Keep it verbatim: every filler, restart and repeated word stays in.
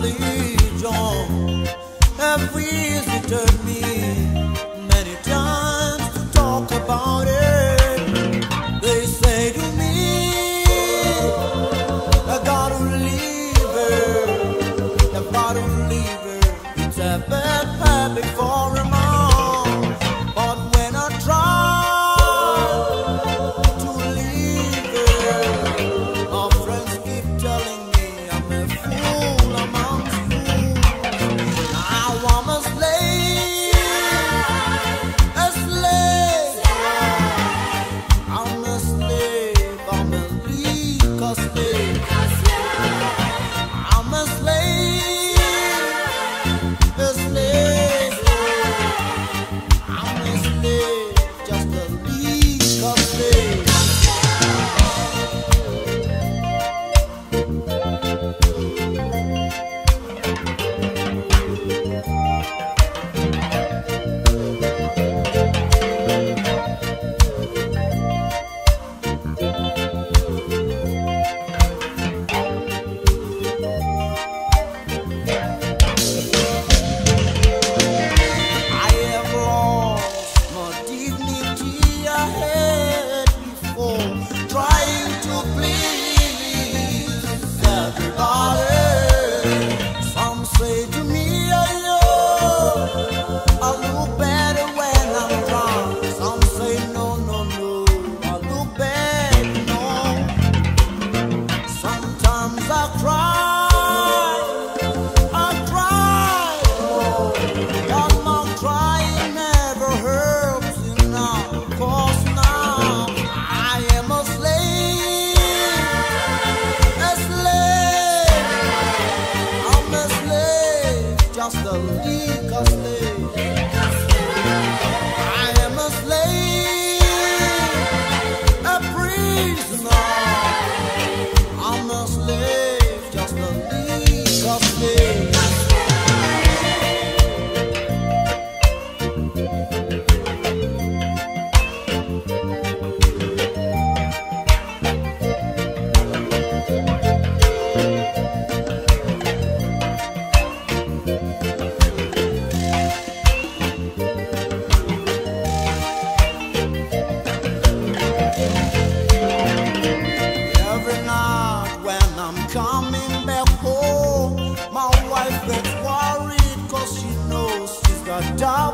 religion have visited me many times to talk about it. They say to me, I gotta leave her, I gotta leave her. It's a bad habit for a man, but when I try to leave her, my friends keep telling me I'm a fool, I'm a fool. Now I'm a slave, a slave. I'm a slave, I'm a legal slave. I'm a slave, a slave. I'm a slave, just a legal slave. I have lost my dignity I had before, trying to please everybody. Some say to me, oh, I look better when I'm drunk. Some say, no, no, no, I look bad, no. Sometimes I cry, I cry, oh, but my crying never helps enough. 'Cause now I am a slave, a slave. I'm a slave, just a legal slave. I am a slave, a prisoner. I'm a slave, just a legal slave. Every night when I'm coming back home, my wife gets worried 'cause she knows she's got doubts.